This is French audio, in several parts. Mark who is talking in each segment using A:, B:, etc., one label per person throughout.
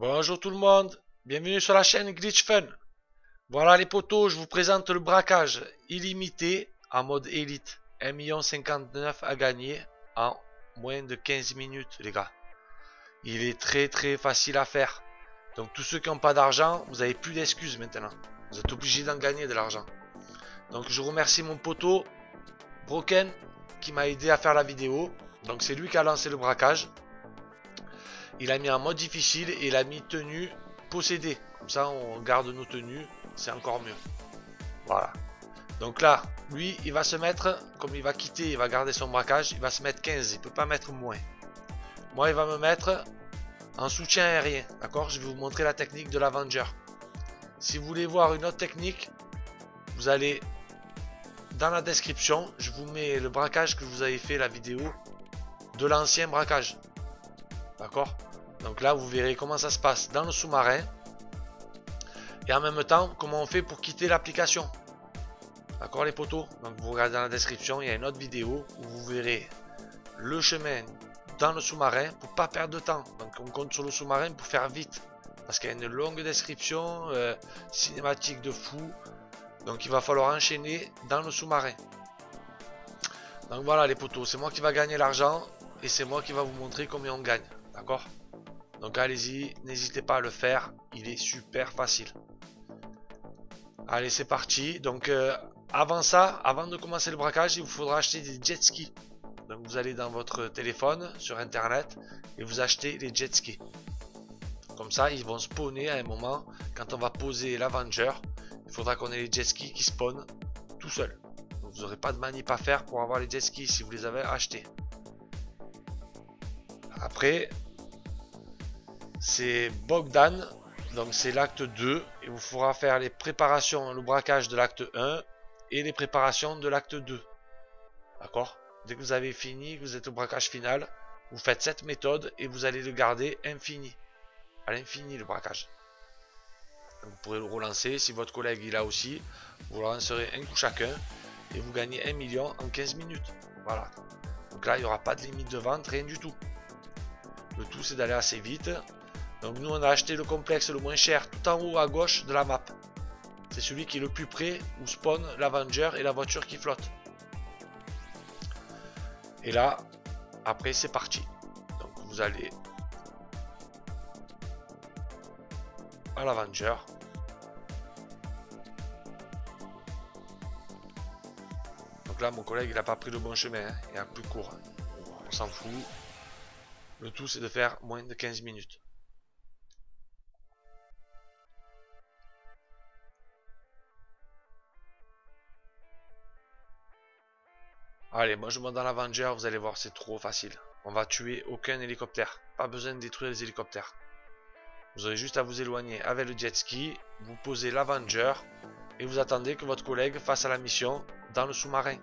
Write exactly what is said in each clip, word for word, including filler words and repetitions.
A: Bonjour tout le monde, bienvenue sur la chaîne Glitch Fun. Voilà les potos, je vous présente le braquage illimité en mode élite. un million cinquante-neuf à gagner en moins de quinze minutes les gars. Il est très très facile à faire. Donc tous ceux qui n'ont pas d'argent, vous n'avez plus d'excuses maintenant. Vous êtes obligés d'en gagner de l'argent. Donc je remercie mon poteau Broken qui m'a aidé à faire la vidéo. Donc c'est lui qui a lancé le braquage. Il a mis en mode difficile et il a mis tenue possédée. Comme ça on garde nos tenues, c'est encore mieux. Voilà. Donc là, lui, il va se mettre, comme il va quitter, il va garder son braquage, il va se mettre quinze, il ne peut pas mettre moins. Moi, il va me mettre en soutien aérien, d'accord? Je vais vous montrer la technique de l'Avenger. Si vous voulez voir une autre technique, vous allez dans la description, je vous mets le braquage que je vous avais fait, la vidéo de l'ancien braquage. D'accord? Donc là, vous verrez comment ça se passe dans le sous-marin. Et en même temps, comment on fait pour quitter l'application. D'accord les potos? Donc vous regardez dans la description, il y a une autre vidéo où vous verrez le chemin dans le sous-marin pour pas perdre de temps. Donc on compte sur le sous-marin pour faire vite. Parce qu'il y a une longue description, euh, cinématique de fou. Donc il va falloir enchaîner dans le sous-marin. Donc voilà les potos, c'est moi qui va gagner l'argent et c'est moi qui va vous montrer combien on gagne. D'accord? Donc allez-y, n'hésitez pas à le faire, il est super facile. Allez, c'est parti. Donc euh, avant ça, avant de commencer le braquage, il vous faudra acheter des jet skis. Donc vous allez dans votre téléphone, sur internet, et vous achetez les jet skis. Comme ça, ils vont spawner à un moment, quand on va poser l'Avenger, il faudra qu'on ait les jet skis qui spawnent tout seul. Donc vous n'aurez pas de manip à faire pour avoir les jet skis si vous les avez achetés. Après, c'est Bogdan, donc c'est l'acte deux, et vous faudra faire les préparations, le braquage de l'acte un et les préparations de l'acte deux. D'accord? Dès que vous avez fini, que vous êtes au braquage final, vous faites cette méthode et vous allez le garder infini. À l'infini le braquage. Donc vous pourrez le relancer, si votre collègue il a aussi, vous le relancerez un coup chacun et vous gagnez un million en quinze minutes. Voilà. Donc là il n'y aura pas de limite de vente, rien du tout. Le tout c'est d'aller assez vite. Donc nous on a acheté le complexe le moins cher tout en haut à gauche de la map. C'est celui qui est le plus près où spawn l'Avenger et la voiture qui flotte. Et là, après c'est parti. Donc vous allez à l'Avenger. Donc là mon collègue il n'a pas pris le bon chemin, hein. Il y a plus court. On s'en fout. Le tout c'est de faire moins de quinze minutes. Allez, moi je monte dans l'Avenger, vous allez voir, c'est trop facile. On va tuer aucun hélicoptère. Pas besoin de détruire les hélicoptères. Vous aurez juste à vous éloigner avec le jet ski, vous posez l'Avenger et vous attendez que votre collègue fasse la mission dans le sous-marin.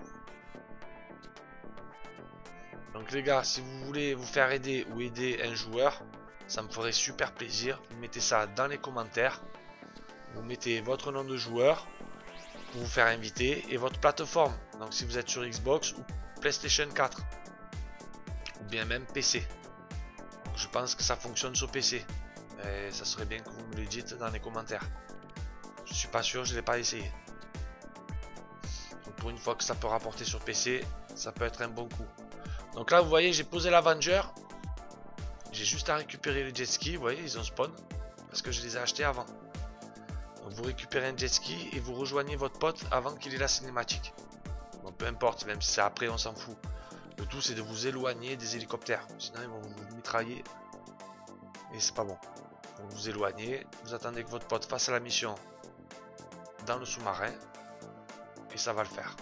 A: Donc les gars, si vous voulez vous faire aider ou aider un joueur, ça me ferait super plaisir. Vous mettez ça dans les commentaires. Vous mettez votre nom de joueur pour vous faire inviter et votre plateforme. Donc si vous êtes sur Xbox ou PlayStation quatre ou bien même P C. Donc, je pense que ça fonctionne sur P C. Et ça serait bien que vous me le dites dans les commentaires. Je suis pas sûr, je l'ai pas essayé. Donc pour une fois que ça peut rapporter sur P C, ça peut être un bon coup. Donc là vous voyez, j'ai posé l'Avenger. J'ai juste à récupérer les jet skis. Vous voyez, ils ont spawn parce que je les ai achetés avant. Donc vous récupérez un jet ski et vous rejoignez votre pote avant qu'il ait la cinématique. Bon, peu importe, même si c'est après, on s'en fout. Le tout c'est de vous éloigner des hélicoptères. Sinon ils vont vous mitrailler. Et c'est pas bon. Donc vous éloignez, vous attendez que votre pote fasse la mission dans le sous-marin. Et ça va le faire.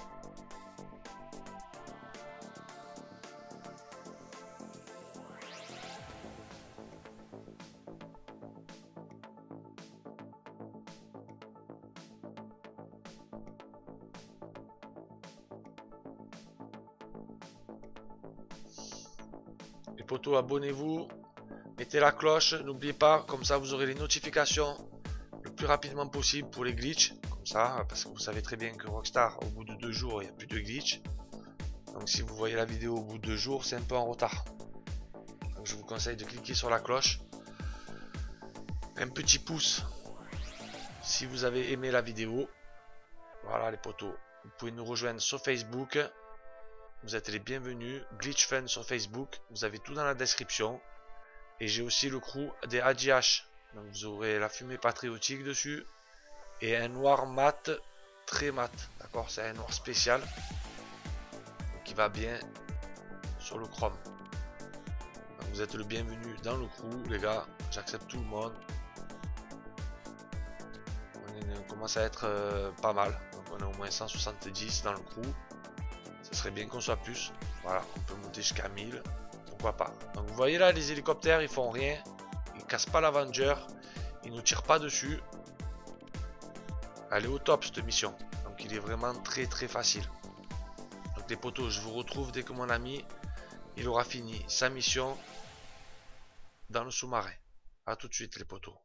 A: Les potos, abonnez-vous, mettez la cloche, n'oubliez pas, comme ça vous aurez les notifications le plus rapidement possible pour les glitches, comme ça, parce que vous savez très bien que Rockstar, au bout de deux jours, il n'y a plus de glitch. Donc si vous voyez la vidéo au bout de deux jours, c'est un peu en retard. Donc je vous conseille de cliquer sur la cloche un petit pouce si vous avez aimé la vidéo. Voilà les potos, vous pouvez nous rejoindre sur Facebook, vous êtes les bienvenus. Glitch Fun sur Facebook, vous avez tout dans la description. Et j'ai aussi le crew des A J H, donc vous aurez la fumée patriotique dessus et un noir mat, très mat, d'accord, c'est un noir spécial qui va bien sur le chrome. Donc vous êtes le bienvenu dans le crew les gars, j'accepte tout le monde. On commence à être euh, pas mal, donc on est au moins cent soixante-dix dans le crew, ce serait bien qu'on soit plus. Voilà, on peut monter jusqu'à mille, pourquoi pas. Donc vous voyez là, les hélicoptères ils font rien, ils cassent pas l'Avenger, ils nous tirent pas dessus. Elle est au top cette mission, donc il est vraiment très très facile. Donc les potos, je vous retrouve dès que mon ami il aura fini sa mission dans le sous-marin. A tout de suite les potos.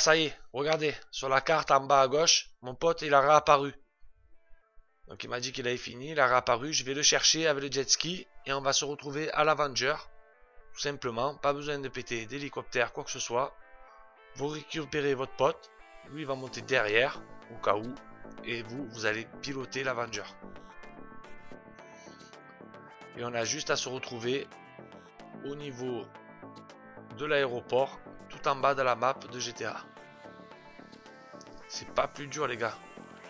A: ça y est, regardez, sur la carte en bas à gauche, mon pote il a réapparu. Donc il m'a dit qu'il avait fini, il a réapparu, je vais le chercher avec le jet ski et on va se retrouver à l'Avenger. Tout simplement, pas besoin de péter d'hélicoptère, quoi que ce soit. Vous récupérez votre pote, lui il va monter derrière, au cas où, et vous, vous allez piloter l'Avenger. Et on a juste à se retrouver au niveau de l'aéroport, tout en bas de la map de G T A. C'est pas plus dur les gars.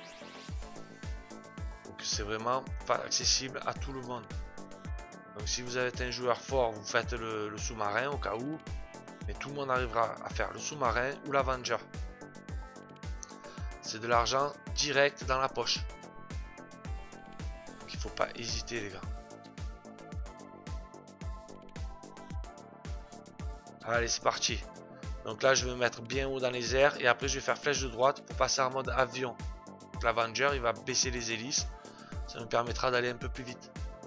A: Donc c'est vraiment pas accessible à tout le monde. Donc si vous êtes un joueur fort, vous faites le, le sous-marin au cas où. Mais tout le monde arrivera à faire le sous-marin ou l'Avenger. C'est de l'argent direct dans la poche. Donc il faut pas hésiter les gars. Allez c'est parti. Donc là je vais me mettre bien haut dans les airs et après je vais faire flèche de droite pour passer en mode avion. Donc l'Avenger il va baisser les hélices. Ça nous permettra d'aller un peu plus vite.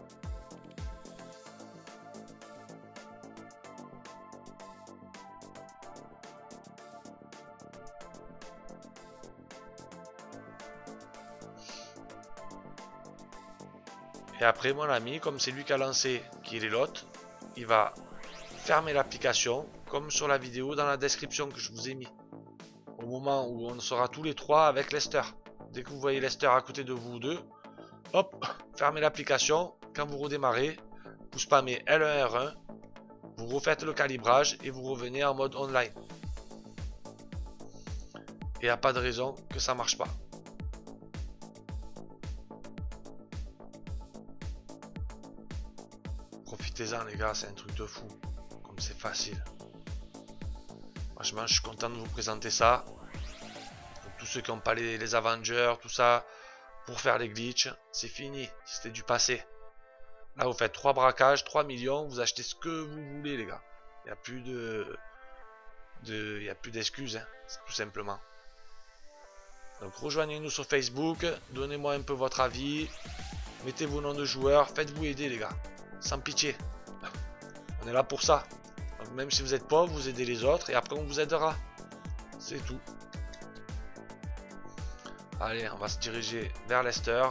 A: Et après mon ami, comme c'est lui qui a lancé, qui est l'hôte, il va fermer l'application, comme sur la vidéo dans la description que je vous ai mis. Au moment où on sera tous les trois avec Lester. Dès que vous voyez Lester à côté de vous deux, hop, fermez l'application. Quand vous redémarrez, vous spammez L un R un, vous refaites le calibrage et vous revenez en mode online. Et il n'y a pas de raison que ça marche pas. Profitez-en les gars, c'est un truc de fou. Comme c'est facile. Franchement, je suis content de vous présenter ça. Donc, tous ceux qui n'ont pas les, les Avengers, tout ça, pour faire les glitches, c'est fini. C'était du passé. Là, vous faites trois braquages, trois millions, vous achetez ce que vous voulez, les gars. Il n'y a plus de... de... Il n'y a plus d'excuses, hein, tout simplement. Donc, rejoignez-nous sur Facebook, donnez-moi un peu votre avis, mettez vos noms de joueurs, faites-vous aider, les gars. Sans pitié. On est là pour ça. Donc, même si vous êtes pauvre, vous aidez les autres et après on vous aidera. C'est tout. Allez, on va se diriger vers Lester.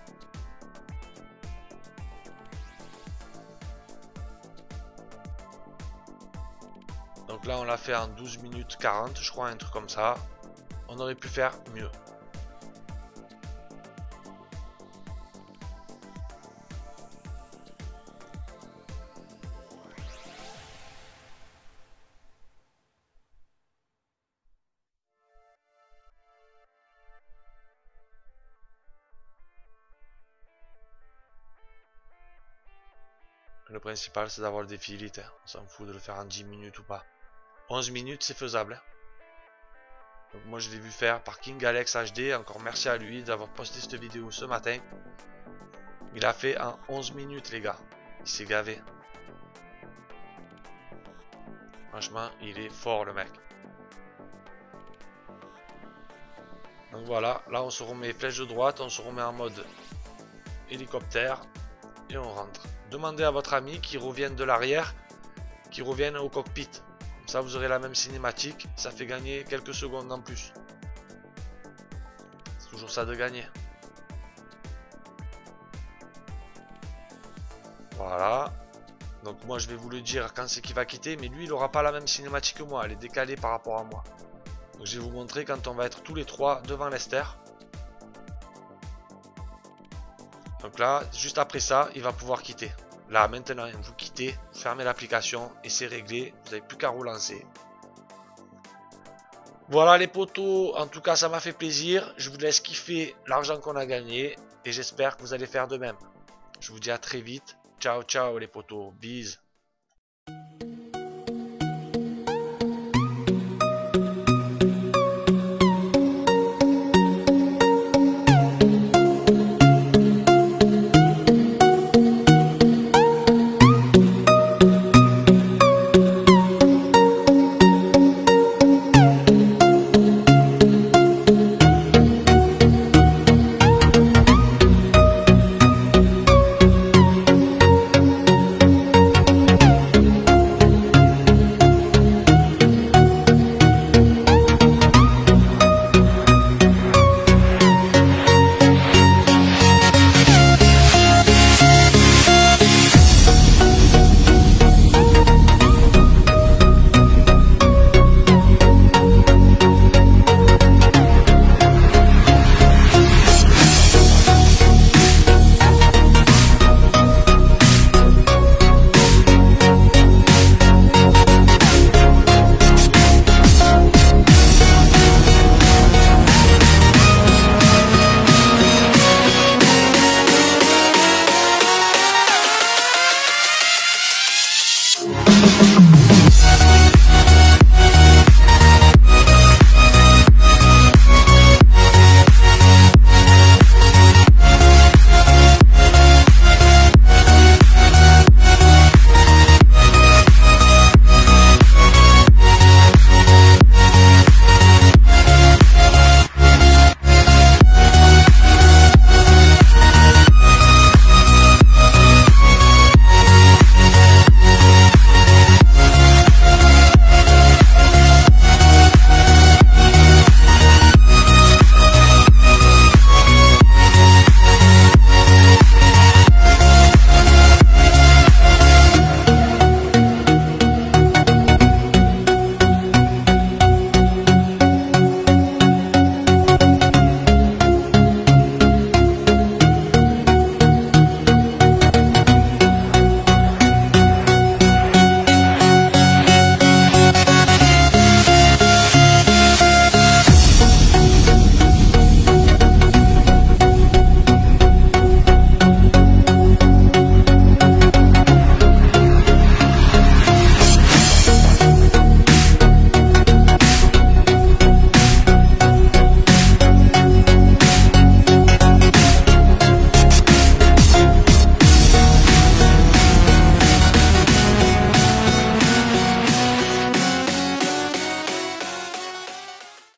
A: Donc là, on l'a fait en douze minutes quarante, je crois, un truc comme ça. On aurait pu faire mieux. Le principal c'est d'avoir le défi élite, hein. On s'en fout de le faire en dix minutes ou pas. onze minutes c'est faisable. Hein. Donc moi je l'ai vu faire par King Alex H D, encore merci à lui d'avoir posté cette vidéo ce matin. Il a fait en onze minutes les gars, il s'est gavé. Franchement il est fort le mec. Donc voilà, là on se remet flèche de droite, on se remet en mode hélicoptère et on rentre. Demandez à votre ami qui revienne de l'arrière, qui revienne au cockpit. Comme ça vous aurez la même cinématique, ça fait gagner quelques secondes en plus. C'est toujours ça de gagner. Voilà. Donc moi je vais vous le dire quand c'est qu'il va quitter, mais lui il n'aura pas la même cinématique que moi, elle est décalée par rapport à moi. Donc je vais vous montrer quand on va être tous les trois devant Lester. Donc là, juste après ça, il va pouvoir quitter. Là, maintenant, vous quittez, vous fermez l'application et c'est réglé. Vous n'avez plus qu'à relancer. Voilà les potos, en tout cas, ça m'a fait plaisir. Je vous laisse kiffer l'argent qu'on a gagné et j'espère que vous allez faire de même. Je vous dis à très vite. Ciao, ciao les potos. Bise.